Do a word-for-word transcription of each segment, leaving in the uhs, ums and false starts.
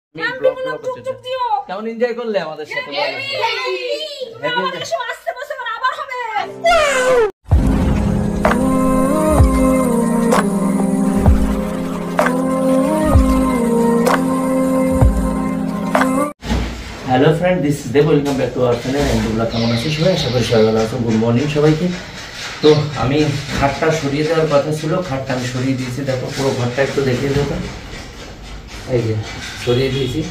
কেমন এনজয় করলে আমাদের সাথে? Hello friend, this is Dev, welcome back to our channel. এন্ডুলা কেমন আছিস সবাই? আশা করি সবাই ভালো আছো। গুড মর্নিং সবাইকে। তো আমি খাটটা সরিয়ে দেওয়ার কথা ছিল, খাটটা আমি সরিয়ে দিয়েছি। দেখো পুরো ঘরটা একটু দেখিয়ে দেবো। এই যে সরিয়ে দিয়েছি।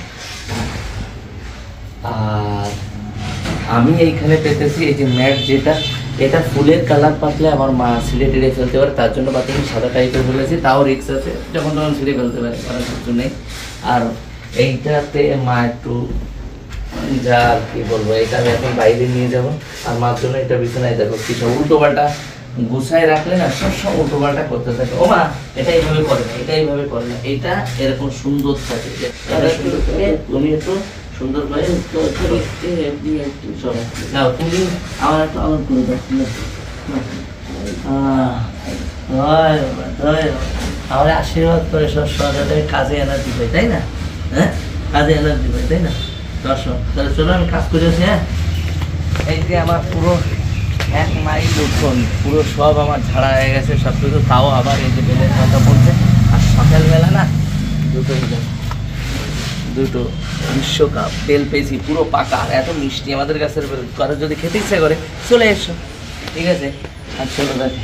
আর আমি এইখানে পেতেছি এই যে ম্যাট, যেটা এটা ফুলের কালার পাতলে আমার মা ছিঁড়ে টিড়ে ফেলতে পারে, তার জন্য পাতে সাদা টাইপের ফেলেছি। তাও রিক্স আছে, যখন তখন ছিঁড়ে ফেলতে পারে, করার কিছু নেই। আর এইটাতে মা একটু যা আর কি বলবো, এটা আমি এখন বাইরে নিয়ে যাবো। আর মার জন্য এটা বিছানায় দেখো কি সব উল্টো পাল্টা গুছায় রাখলে না, সবসময় উল্টো পাল্টা করতে থাকে। ও মা, এটা এইভাবে করে না, এটা এইভাবে করে না, এটা এরকম সুন্দর থাকে। তুমি একটু সুন্দর করে নাও, তুমি আমার একটু আলাপ করে দাও। আমার আশীর্বাদ করে সব সহজে কাজে এনার্জি পাই, তাই না? হ্যাঁ, কাজে এনার্জি পাই, তাই না? দর্শক, তাহলে চলো আমি কাজ করেছি। হ্যাঁ, এই যে আমার পুরো এক মাইল উঠোন পুরো সব আমার ঝাড়া হয়ে গেছে সব কিছু। তাও আবার এই যে বেলের কথা বলছে। আর সকালবেলা না দুটো দুটো বিশ্বকাপ বেল পেয়েছি, পুরো পাকা। আর এত মিষ্টি আমাদের গাছের বেল, কারো যদি খেতে ইচ্ছা করে চলে এসো, ঠিক আছে? আর চলো দেখে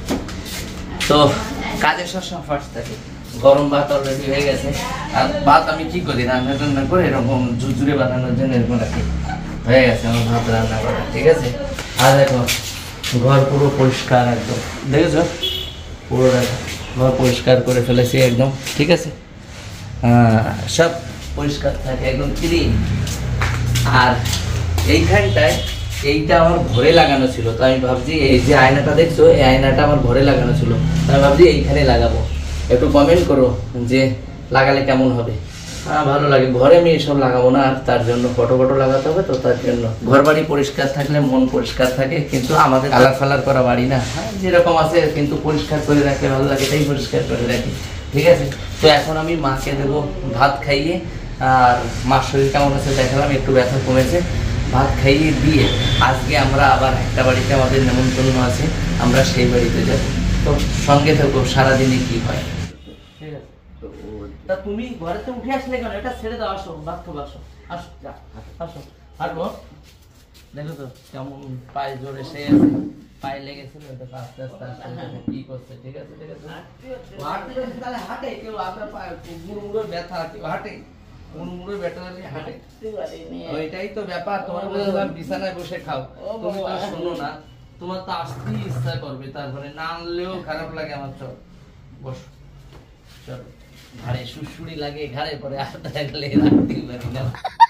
তো কাজের সবসময় ফার্স্ট থাকে। গরম ভাত অলরেডি হয়ে গেছে। আর ভাত আমি কি করি, রান্না টান্না করে এরকম ঝুরঝুরে বানানোর জন্য এরকম রাখি। হয়ে গেছে আমার ভাত রান্না করা, ঠিক আছে? আর দেখো ঘর পুরো পরিষ্কার একদম, দেখেছো? পুরো ঘর পরিষ্কার করে ফেলেছি একদম, ঠিক আছে? হ্যাঁ, সব পরিষ্কার থাকে একদম ক্লিন। আর এইখানটায় এইটা আমার ঘরে লাগানো ছিল, তো আমি ভাবছি এই যে আয়নাটা দেখছো, এই আয়নাটা আমার ঘরে লাগানো ছিল, তো আমি ভাবছি এইখানে লাগাবো। একটু কমেন্ট করো যে লাগালে কেমন হবে। হ্যাঁ, ভালো লাগে। ঘরে আমি এসব লাগাবো না, আর তার জন্য ফটো ফটো লাগাতে হবে, তো তার জন্য ঘর বাড়ি পরিষ্কার থাকলে মন পরিষ্কার থাকে। কিন্তু আমাদের কালার ফালার করা বাড়ি না, হ্যাঁ যেরকম আছে, কিন্তু পরিষ্কার করে রাখলে ভালো লাগে, তাই পরিষ্কার করে রাখি, ঠিক আছে? তো এখন আমি মাকে দেবো ভাত খাইয়ে। আর মার শরীর কেমন আছে দেখালাম, একটু ব্যথা কমেছে। ভাত খাইয়ে দিয়ে আজকে আমরা আবার একটা বাড়িতে আমাদের নেমন্তন্ন আছে, আমরা সেই বাড়িতে যাব। তো সঙ্গে থাকো, সারাদিনে কি হয়, ঠিক আছে? তা তুমি ঘরেতে উঠে আসলে কেন? এটা ছেড়ে দাও, আসো ভাত খাবো, আসো আসো যা আসো। হাঁটবো, দেখো তো কেমন পায়ে জোরে সে আছে, পায়ে লেগেছিল, এটা আস্তে আস্তে আস্তে কি করছে, ঠিক আছে? ঠিক আছে, তাহলে হাঁটে কেউ, আপনার পায়ে মুড়ো ব্যথা, কেউ হাঁটে মুড়ো ব্যথা হাঁটে, ওইটাই তো ব্যাপার। তোমার বিছানায় বসে খাও, তুমি তো শোনো না, তোমার তো আসতেই ইচ্ছা করবে, তারপরে না আনলেও খারাপ লাগে আমার। চল বসো, চলো। ঘাড়ে সুড়সুড়ি লাগে, ঘাড়ে পরে আটটা লাগলে রাখতেই পারি না।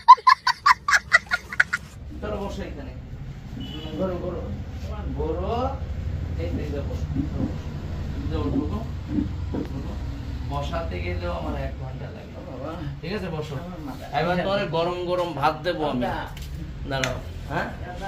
চলো বসো এখানে, ঘোরো ঘোরো ঘোরো, এই দেখো বসাতে গেলেও আমার এক ঘন্টা লাগে, ঠিক আছে? বসো। এবার তোমার গরম গরম ভাত দেবো আমি, দাঁড়াও। হ্যাঁ,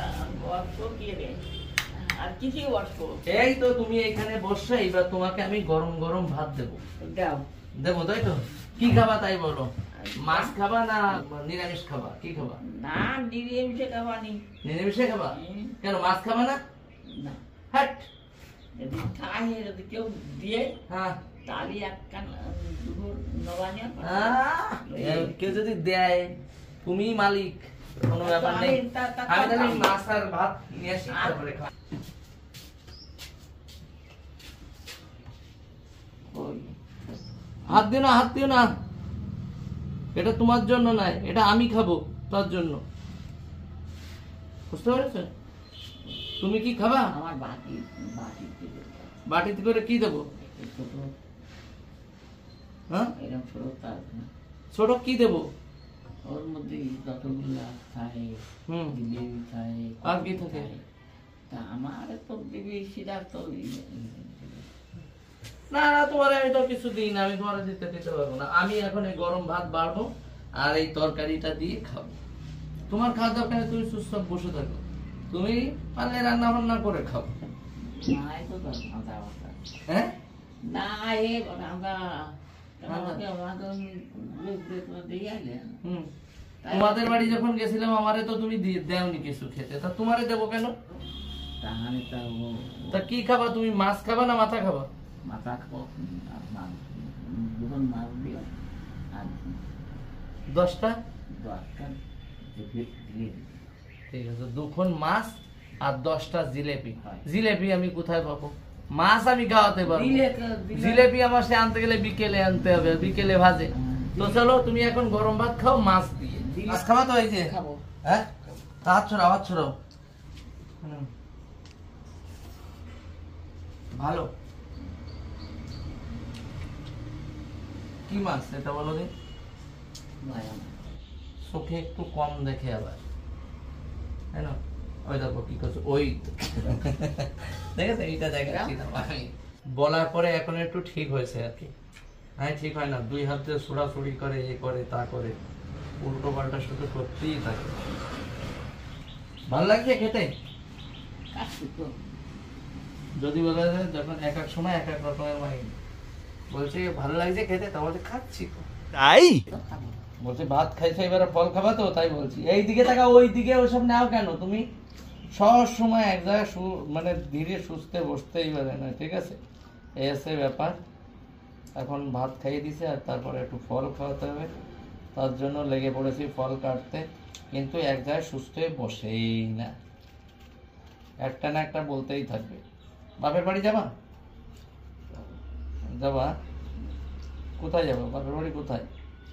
এই তো তুমি এইখানে বসছো, এইবার তোমাকে আমি গরম গরম ভাত দেবো দেবো, তাই তো? কি খাবা তাই বলো? মাছ খাবা না নিরামিষ খাবা? কি খাবা? না, নিরামিষে খাবা। নি নিরামিষে খাবা? কেন মাছ খাবা না? হাট, যদি খাই, যদি কেউ দিয়ে হ্যাঁ তাহলে একখান নবানি, কেউ যদি দেয়, তুমি মালিক, কোনো ব্যাপার নেই। আমি তাহলে মাছ আর ভাত নিয়ে আসি, তারপরে খাও। হাত দিও না, হাত দিও না, এটা তোমার জন্য নয়, এটা আমি খাবো, তার জন্য, বুঝতে পেরেছো? তুমি কি খাবা? আমার বাটি বাটিতে বাটিতে করে কি দেবো? হ্যাঁ, ছোট কি দেবো? ওর মধ্যে যতগুলা থাকে, হুম, জিলেবি থাকে, আর কি থাকে? তা আমার তো বেশিটা তো না না, তোমার আমি তো কিছু দিই না, আমি তোমার দিতে দিতে পারবো না। আমি এখন এই গরম ভাত বাড়বো আর এই তরকারিটা দিয়ে খাবো। তোমার খাওয়া দরকার, তুমি সুস্থ বসে থাকো, তুমি পারলে রান্না বান্না করে খাও। নাই তো কথা, হ্যাঁ না, এ আমরা আমাকে আমাদের লোক দেখলো দিয়ে আইলেন হুম তোমাদের বাড়ি যখন গেছিলাম আমারে তো তুমি দি- দেওনি কিছু খেতে, তা তোমারে দেবো কেন? তাহলে তা ও তা কি খাবা তুমি? মাছ খাবা না মাথা খাবা? মাথা খাবো আর মাছ দুজন মাছ দিও আর দশটা? দশটা জিলিপি দিও। ঠিক আছে, দুখন মাছ আর দশটা জিলেপি। হয়। জিলেপি আমি কোথায় পাবো? মাছ আমি খাওয়াতে পারবো, দিলে তো- দিলে- জিলেপি আমার সে আনতে গেলে বিকেলে আনতে হবে, বিকেলে ভাজে। তো চলো তুমি এখন গরম ভাত খাও মাছ দিয়ে। মাছ খাবা তো? এই যে খাবো। হ্যাঁ, তা হাত ছড়াও, হাত ছড়াও। হুম। ভালো। কি মাছ এটা বলো দিন? ভাই আমার। চোখে একটু কম দেখে আবার, তাই না? ওই দেখো কি করছো, ওই দেখেছো এইটা দেখাচ্ছি না আমি। বলার পরে এখন একটু ঠিক হয়েছে আর কি। হ্যাঁ ঠিক হয় না, দুই হাত দিয়ে ছোড়াছুড়ি করে, এ করে তা করে, উল্টো পাল্টা শুধু করতেই থাকে। ভালো লাগছে খেতে? কাশি তো যদি বলা যায় যখন এক এক সময় এক এক রকমের মাইন্ড বলছে ভালো লাগছে খেতে, তা বলছে খাচ্ছি তো। তাই তো খাবো। বলছে ভাত খাইছে এবারে ফল খাবা তো, তাই বলছি। এই দিকে টাকা ওই দিকে ওইসব নাও কেন তুমি? সব সময় এক জায়গায় সু- মানে ধীরে সুস্থে বসতেই পারে না, ঠিক আছে? এই আছে ব্যাপার। এখন ভাত খাইয়ে দিছে আর তারপরে একটু ফল খাওয়াতে হবে, তার জন্য লেগে পড়েছি ফল কাটতে। কিন্তু এক জায়গায় সুস্থ হয়ে বসেই না, একটা না একটা বলতেই থাকবে। বাপের বাড়ি যাবা? যাবা? কোথায় যাবো? বাপের বাড়ি কোথায়?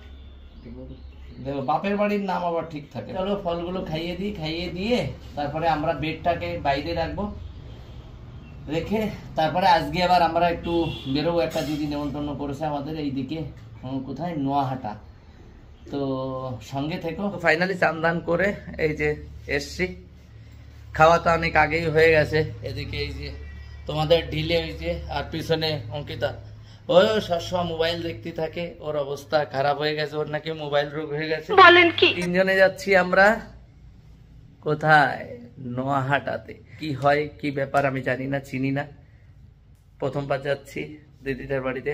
দেখো বাপের বাড়ির নাম আবার ঠিক থাকে। চলো ফলগুলো খাইয়ে দিই, খাইয়ে দিয়ে তারপরে আমরা বেডটাকে বাইরে রাখবো, রেখে তারপরে আজকে আবার আমরা একটু বেরোবো। একটা দিদি নেমন্তন্ন করেছে আমাদের এইদিকে, উম, কোথায়, নোয়াহাটা। তো সঙ্গে থেকো। ফাইনালি চান্দান করে এই যে এসছি, খাওয়া তো অনেক আগেই হয়ে গেছে। এদিকে এই যে তোমাদের ঢিলে ওই যে, আর পিছনে অঙ্কিতা, ও সবসময় মোবাইল দেখতে থাকে, ওর অবস্থা খারাপ হয়ে গেছে, ওর নাকি মোবাইল রোগ হয়ে গেছে। বলেন কি? তিনজনে যাচ্ছি আমরা কোথায়? নোয়াহাটাতে। কি হয় কি ব্যাপার আমি জানি না, চিনি না, প্রথমবার যাচ্ছি দিদিদের বাড়িতে।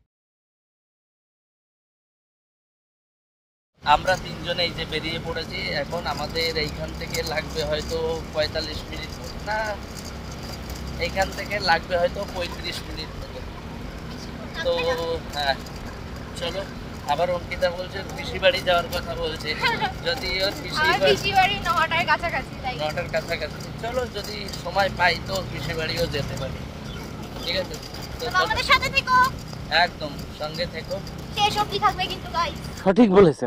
আমরা তিনজনে এই যে বেরিয়ে পড়েছি। এখন আমাদের এইখান থেকে লাগবে হয়তো পঁয়তাল্লিশ মিনিট না, এইখান থেকে লাগবে হয়তো পঁয়ত্রিশ মিনিট মতো। তো হ্যাঁ চলো। আবার অঙ্কিতা বলছে পিসি বাড়ি যাওয়ার কথা বলছে, যদি ওর পিসি আমার পিসি বাড়ি নটার কাছাকাছি, তাই নটার কাছাকাছি। চলো যদি সময় পাই তো পিসি বাড়িও যেতে পারি, ঠিক আছে? তো তোমরা আমাদের সাথে থেকো, একদম সঙ্গে থেকো। শেষ অবধি থাকবে কিন্তু গাইস। সঠিক বলেছেন।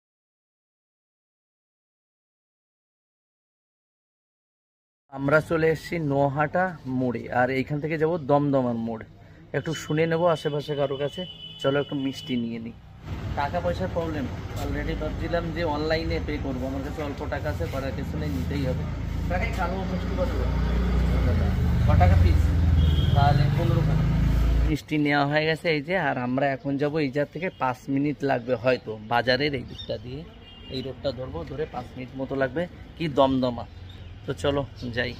আমরা চলে এসেছি নোয়াহাটা মোড়ে, আর এইখান থেকে যাব দমদমার মোড়। একটু শুনে নেবো আশেপাশে কারো কাছে। চলো একটু মিষ্টি নিয়ে নিই। টাকা পয়সার প্রবলেম, অলরেডি ভাবছিলাম যে অনলাইনে পে করবো, আমার কাছে অল্প টাকা আছে, করার কিছু নেই, নিতেই হবে। টাকায় কালো মিষ্টি কত করে? ছ টাকা পিস, তাহলে পনেরো টাকা। মিষ্টি নেওয়া হয়ে গেছে এই যে। আর আমরা এখন যাবো এই জায়গা থেকে, পাঁচ মিনিট লাগবে হয়তো বাজারের এই দিকটা দিয়ে, এই রোডটা ধরবো, ধরে পাঁচ মিনিট মতো লাগবে কি দমদমা। তো চলো যাই।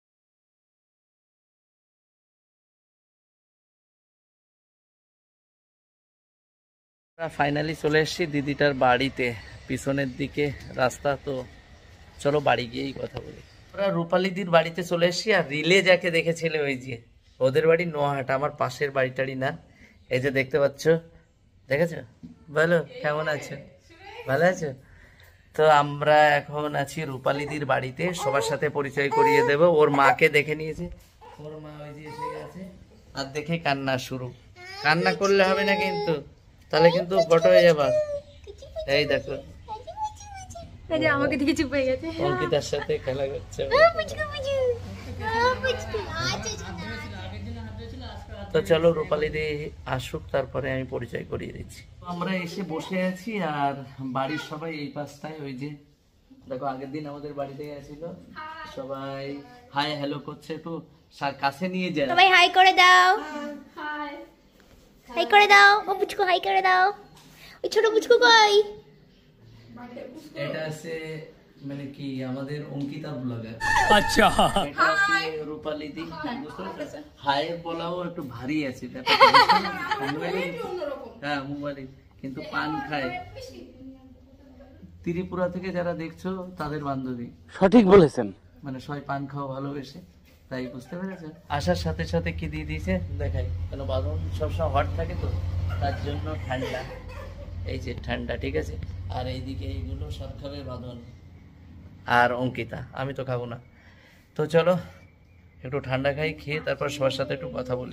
ফাইনালি চলে এসেছি দিদিটার বাড়িতে, পিছনের দিকে রাস্তা। তো চলো বাড়ি গিয়েই কথা বলি। আমরা রূপালীদির বাড়িতে চলে এসেছি। আর রিলে যাকে দেখেছিলে ওই যে, ওদের বাড়ি নোয়াহাটা, আমার পাশের বাড়িটারই না। এই যে দেখতে পাচ্ছ, দেখেছো? বলো কেমন আছো? ভালো আছো? তো আমরা এখন আছি রূপালীদির বাড়িতে, সবার সাথে পরিচয় করিয়ে দেব। ওর মাকে দেখে নিয়েছে, ওর মা ওই যে এসে গেছে, আর দেখে কান্না শুরু। কান্না করলে হবে না কিন্তু, তাহলে কিন্তু ফটো হয়ে যাবে। এই দেখো এই যে আমাকে দেখে চুপ হয়ে গেছে। অঙ্কিতার সাথে খেলা করছে। পুচকু পুচকু পুচকু আচ্ছা তো চলো রূপালী দি আসুক, তারপরে আমি পরিচয় করিয়ে দিচ্ছি। আমরা এসে বসে আছি, আর বাড়ির সবাই এই পাশটায়। ওই যে দেখো আগের দিন আমাদের বাড়িতে গেছিল, সবাই হাই হ্যালো করছে। একটু সা- কাছে নিয়ে যায়। সবাই হাই করে দাও, হাই হাই করে দাও। ও পুচকু হাই করে দাও। ওই ছোট পুচকু কই? এটা আছে মানে কি আমাদের অঙ্কিতা ব্লগার। আচ্ছা এটা হচ্ছে রূপালী দি। বুঝতে পারছেন? হাই বলাও একটু ভারী আছে ব্যাপারটা। হ্যাঁ মোবাইলে কিন্তু পান খায়। ত্রিপুরা থেকে যারা দেখছো তাদের বান্ধবী। সঠিক বলেছেন। মানে সবাই পান খাওয়া ভালোবেসে, তাই বুঝতে পেরেছেন? আসার সাথে সাথে কি দিয়ে দিয়েছে দেখাই, কেন বাঁধন সবসময় হট থাকে তো, তার জন্য ঠান্ডা। এই যে ঠান্ডা, ঠিক আছে। আর এইদিকে এইগুলো সব খাবে বাঁধন আর অঙ্কিতা, আমি তো খাবো না। তো চলো একটু ঠান্ডা খাই, খেয়ে তারপর সবার সাথে একটু কথা বলি।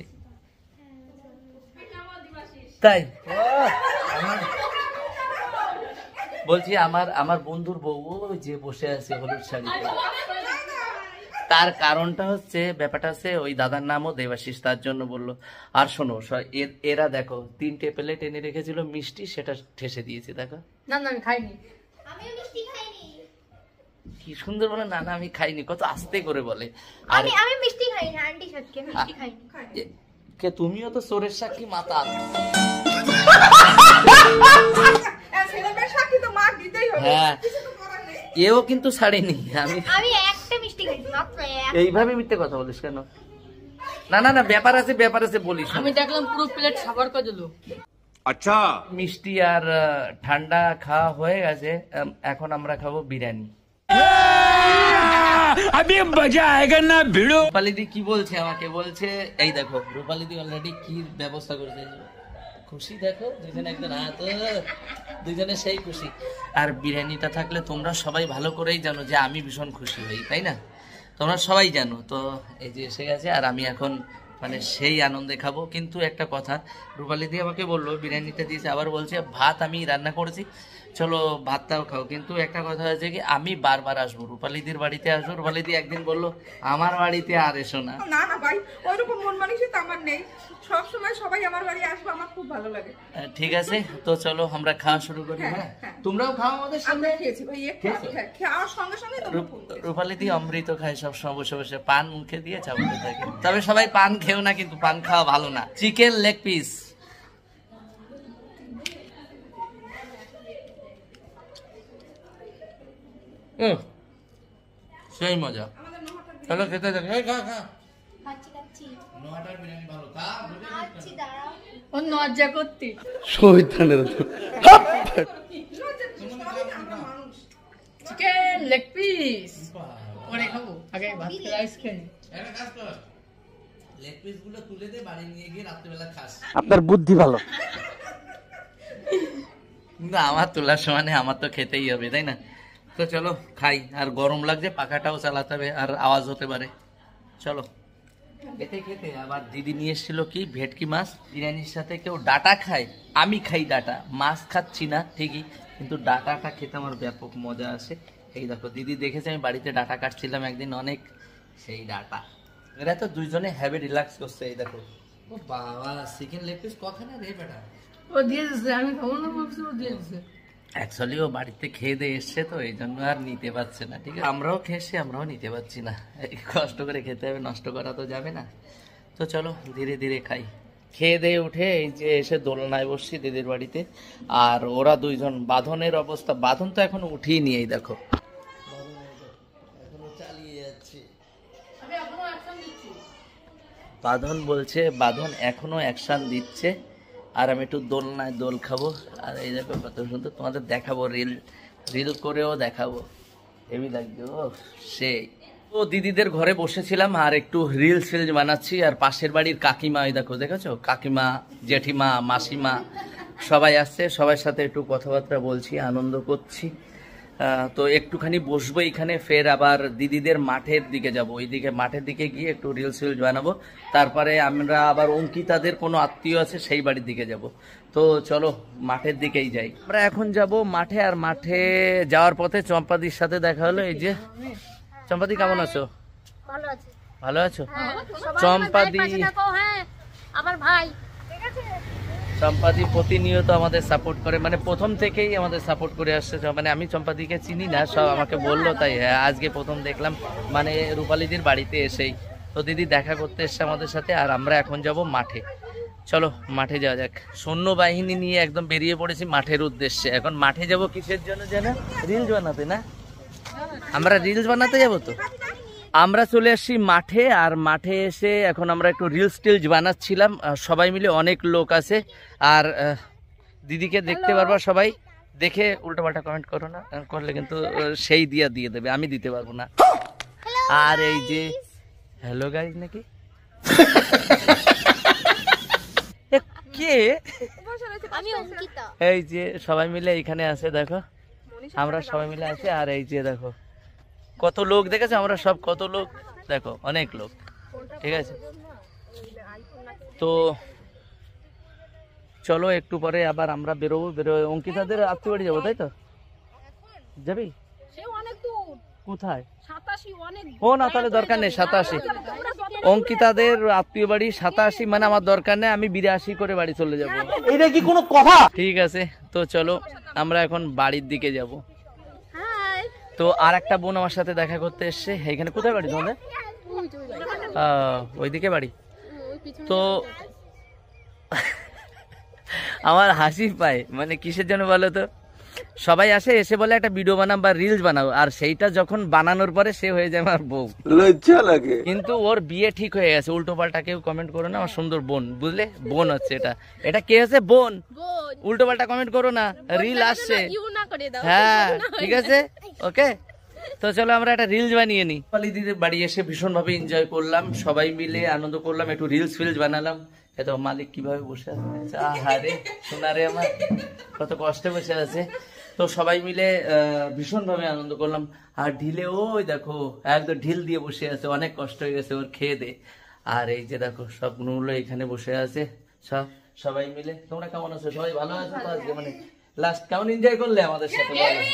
তাই আমার বলছি আমার আমার বন্ধুর বউ ওই যে বসে আছে হলুদ শাড়িতে। তার কারণটা হচ্ছে, ব্যাপারটা হচ্ছে ওই দাদার নামও দেবাশিস, তার জন্য বললো। আর শোনো স- এ- এরা দেখো তিনটে প্লেট এনে রেখেছিল মিষ্টি, সেটা ঠেসে দিয়েছে। দেখো না না আমি খাইনি। আমিও মিষ্টি খাইনি। কি সুন্দর বলে, না না আমি খাইনি, কত আস্তে করে বলে। আর আমি আমি মিষ্টি খাইনি, আন্টি সত্যি মিষ্টি খাইনি। এ- কে তুমিও তো চোরের সাক্ষী মাতাল। হ্যাঁ এও কিন্তু ছাড়েনি। আমি আমি একটা মিষ্টি খাইছি মাত্র এক। এইভাবে মিথ্যে কথা বলিস কেন? না না না ব্যাপার আছে, ব্যাপার আছে বলিস। আমি দেখলাম পুরো প্লেট সাবার করে দিল। আচ্ছা মিষ্টি আর আহ, ঠান্ডা খাওয়া হয়ে গেছে, আম, এখন আমরা খাবো বিরিয়ানি। अभी मजा आएगा ना भिड़ो। রূপালীদি কি বলছে আমাকে, বলছে এই দেখো রূপালীদি অলরেডি কি ব্যবস্থা করেছে, খুশি দেখো দুজনে একদম হাত, দুজনে সেই খুশি। আর বিরিয়ানিটা থাকলে তোমরা সবাই ভালো করেই জানো যে আমি ভীষণ খুশি হই, তাই না? তোমরা সবাই জানো। তো এই যে এসে গেছে, আর আমি এখন মানে সেই আনন্দে খাবো। কিন্তু একটা কথা, রূপালীদি আমাকে বললো বিরিয়ানিটা দিয়েছে, আবার বলছে ভাত আমি রান্না করেছি, চলো ভাতটাও খাও। কিন্তু একটা কথা হয়েছে কি, আমি বারবার আসবো রূপালীদির বাড়িতে আসবো। রূপালীদি একদিন বললো আমার বাড়িতে আর এসো না। না না ভাই, ওইরকম মন মানসিকতা আমার নেই। সব সময় সবাই আমার বাড়ি আসবে, আমার খুব ভালো লাগে। আহ, ঠিক আছে, তো চলো আমরা খাওয়া শুরু করি। হ্যাঁ তোমরাও খাও আমাদের আমরা সঙ্গে। খেয়েছি ভাই, একটু খেয়েছো? খা- খাওয়ার সঙ্গে সঙ্গে তো রূপ- রূপালীদি অমৃত খায় সবসময় বসে বসে, পান মুখে দিয়ে চাপাতে থাকে। তবে সবাই পান খেও না, কিন্তু পান খাওয়া ভালো না। চিকেন লেগ পিস, সেই মজা। চলো খেতে থাকি। এই খা খা। খাচ্ছি খাচ্ছি নোয়াটার বিরিয়ানি ভালো, খা। খাচ্ছি দাঁড়াও। ও লজ্জা করতি। চিকেন লেগ পিস পরে খাবো, আগে ভাত খেয়ে রাইস খেয়ে নি। একটা কাজ কর, লেগ পিস গুলো তুলে দে, বাড়ি নিয়ে গিয়ে রাত্রিবেলা খাস। আপনার বুদ্ধি ভালো। কিন্তু আমার তোলার সমানে আমার তো খেতেই হবে, তাই না? তো চলো খাই। আর গরম লাগছে, পাখাটাও চালাতে হবে, আর আওয়াজ হতে পারে। চলো খেতে খেতে আবার দিদি নিয়ে এসেছিল কি ভেটকি মাছ। বিরিয়ানির সাথে কেউ ডাটা খায়, আমি খাই ডাটা। মাছ খাচ্ছি না ঠিকই, কিন্তু ডাটাটা খেতে আমার ব্যাপক মজা আসে। এই দেখো দিদি দেখেছে আমি বাড়িতে ডাটা কাটছিলাম একদিন, অনেক সেই ডাটা। এরা তো দুইজনে হ্যাভি রিল্যাক্স করছে। এই দেখো, ও বাবা চিকেন লেগ পিস কখানে রে বেটা। ও দিয়ে দিচ্ছে, আমি খাবো না বলছি, ও দিয়ে দিচ্ছে। অ্যাকচুয়ালি ও বাড়িতে খেয়ে দিয়ে এসছে তো, এই জন্য আর নিতে পারছে না। ঠিক আছে, আমরাও খেয়েছি, আমরাও নিতে পারছি না। এই কষ্ট করে খেতে হবে, নষ্ট করা তো যাবে না। তো চলো ধীরে ধীরে খাই। খেয়ে দিয়ে উঠে এই যে এসে দোলনায় বসছি দিদির বাড়িতে। আর ওরা দুইজন, বাঁধনের অবস্থা, বাঁধন তো এখনো উঠিয়ে নিয়ে, এই দেখো এখনো চালিয়ে যাচ্ছে। বাঁধন বলছে, বাঁধন এখনো অ্যাকশন দিচ্ছে। আর আমি একটু দোলনায় দোল খাবো। আর এই দেখো কত সুন্দর, তোমাদের দেখাবো, রিল রিল করেও দেখাবো। হেভি লাগবে ও সেই। তো দিদিদের ঘরে বসেছিলাম আর একটু রিলস ফিলস বানাচ্ছি। আর পাশের বাড়ির কাকিমা, এই দেখো দেখেছো, কাকিমা, জেঠিমা, মাসিমা সবাই আসছে, সবার সাথে একটু কথাবার্তা বলছি, আনন্দ করছি। আহ, তো একটুখানি বসবো এখানে, ফের আবার দিদিদের মাঠের দিকে যাব। ওইদিকে মাঠের দিকে গিয়ে একটু রিলস ফিলস বানাবো। তারপরে আমরা আবার অঙ্কিতাদের কোনো আত্মীয় আছে সেই বাড়ির দিকে যাব। তো চলো মাঠের দিকেই যাই। আমরা এখন যাব মাঠে। আর মাঠে যাওয়ার পথে চম্পাদির সাথে দেখা হলো। এই যে চম্পাদি, কেমন আছো? ভালো আছে। ভালো আছো? হ্যাঁ, সবাই চম্পাদি, আমার পাশে থাকো, হ্যাঁ আমার ভাই, ঠিক আছে? চম্পাদি প্রতিনিয়ত আমাদের সাপোর্ট করে, মানে প্রথম থেকেই আমাদের সাপোর্ট করে আসছে। মানে আমি চম্পাদিকে চিনি না, সব আমাকে বললো, তাই হ্যাঁ আজকে প্রথম দেখলাম, মানে রূপালীদির বাড়িতে এসেই। তো দিদি দেখা করতে এসছে আমাদের সাথে। আর আমরা এখন যাব মাঠে। চলো মাঠে যাওয়া যাক। সৈন্যবাহিনী নিয়ে একদম বেরিয়ে পড়েছি মাঠের উদ্দেশ্যে। এখন মাঠে যাব কিসের জন্য যেন, রিলস বানাতে না? আমরা রিলস বানাতে যাবো তো। আমরা চলে আসছি মাঠে, আর মাঠে এসে এখন আমরা একটু রিলস টিলস বানাচ্ছিলাম, সবাই মিলে অনেক লোক আছে। আর দিদিকে দেখতে পারবা সবাই, দেখে উল্টোপাল্টা কমেন্ট করো না, করলে কিন্তু সেই দিয়া দিয়ে দেবে, আমি দিতে পারবো না। আর এই যে হ্যালো গাইজ নাকি কে, আমি অঙ্কিতা। এই যে সবাই মিলে এখানে আছে, দেখো আমরা সবাই মিলে আছি। আর এই যে দেখো কত লোক, দেখেছো আমরা সব কত লোক, দেখো অনেক লোক, ঠিক আছে। তো চলো একটু পরে আবার আমরা বেরোবো, বেরো অঙ্কিতাদের আত্মীয় বাড়ি যাবো, তাই তো? যাবি? কোথায়? ও না, তাহলে দরকার নেই, সাতাশি অঙ্কিতাদের আত্মীয় বাড়ি সাতাশি, মানে আমার দরকার নেই, আমি বিরাশি করে বাড়ি চলে যাবো। এটা কি কোনো কথা? ঠিক আছে, তো চলো আমরা এখন বাড়ির দিকে যাব। তো আর একটা বোন আমার সাথে দেখা করতে এসছে এখানে। কোথায় বাড়ি তোমাদের? ওইদিকে বাড়ি। তো আমার হাসি পায়, মানে কিসের জন্য বলো তো, সবাই আসে এসে বলে একটা ভিডিও বানাও বা রিলস বানাও, আর সেইটা যখন বানানোর পরে সে হয়ে যায় আমার বউ। লজ্জা লাগে। কিন্তু ওর বিয়ে ঠিক হয়ে গেছে, উল্টো পাল্টা কেউ কমেন্ট করো না, আমার সুন্দর বোন, বুঝলে? বোন হচ্ছে এটা, এটা কে আছে? বোন। উল্টো পাল্টা কমেন্ট করো না, রিল আসছে। হ্যাঁ ঠিক আছে, ওকে। তো চলো আমরা একটা রিলস বানিয়ে নিই। পালি দিদির বাড়ি এসে ভীষণ ভাবে এনজয় করলাম, সবাই মিলে আনন্দ করলাম, একটু রিলস ফিলস বানালাম। এত মালিক কিভাবে বসে আছে, আহারে সোনারে আমার কত কষ্টে বসে আছে। তো সবাই মিলে ভীষণ ভাবে আনন্দ করলাম। আর ঢিলে ওই দেখো একদম ঢিল দিয়ে বসে আছে, অনেক কষ্ট হয়ে গেছে ওর খেয়ে দে। আর এই যে দেখো সব গুলো এখানে বসে আছে সব, সবাই মিলে। তোমরা কেমন আছো? সবাই ভালো আছো তো? আজকে মানে লাস্ট কেমন এনজয় করলে আমাদের সাথে?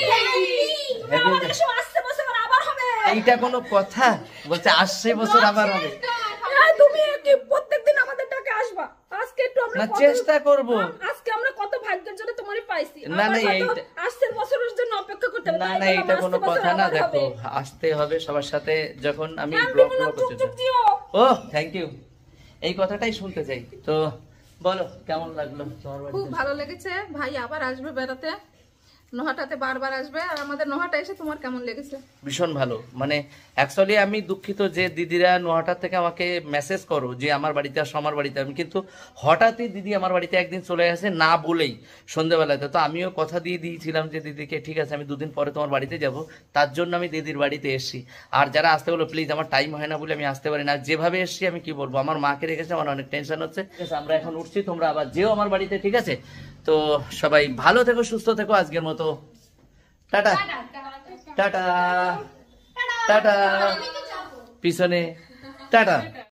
এইটা কোনো কথা? বলছে আসছে বছর আবার হবে। তুমি প্রত্যেকদিন আমাদের টাকা আসবা, আজকে একটু আমরা না চেষ্টা করব। আজকে আমরা কত ভাগ্যের জন্য তোমারই পাইছি। না না এইটা আসছে বছরের জন্য অপেক্ষা করতে হবে। না না এইটা কোনো কথা না, দেখো আসতে হবে সবার সাথে। যখন আমি ব্লগ ব্লগ করতে, ও থ্যাংক ইউ, এই কথাটাই শুনতে চাই। তো বলো কেমন লাগলো তোমার বাড়িতে? খুব ভালো লেগেছে, ভাই আবার আসবে বেড়াতে, নোহাটাতে বারবার আসবে। আর আমাদের নোহাটা এসে তোমার কেমন লেগেছে? ভীষণ ভালো। মানে অ্যাকচুয়ালি আমি দুঃখিত যে দিদিরা নোহাটা থেকে আমাকে মেসেজ করো যে আমার বাড়িতে আসো, আমার বাড়িতে। আমি কিন্তু হঠাৎই দিদি আমার বাড়িতে একদিন চলে আসে না বলেই সন্ধ্যেবেলাতে। তো আমিও কথা দিয়ে দিয়েছিলাম যে দিদিকে ঠিক আছে আমি দুদিন পরে তোমার বাড়িতে যাব, তার জন্য আমি দিদির বাড়িতে এসেছি। আর যারা আসতে বলো প্লিজ, আমার টাইম হয় না বলে আমি আসতে পারি না। যেভাবে এসেছি আমি কি বলবো, আমার মাকে রেখেছে, আমার অনেক টেনশন হচ্ছে। ঠিক আছে আমরা এখন উঠছি, তোমরা আবার যেও আমার বাড়িতে, ঠিক আছে? তো সবাই ভালো থেকো, সুস্থ থেকো, আজকের মতো টাটা টাটা টাটা, পিছনে টাটা।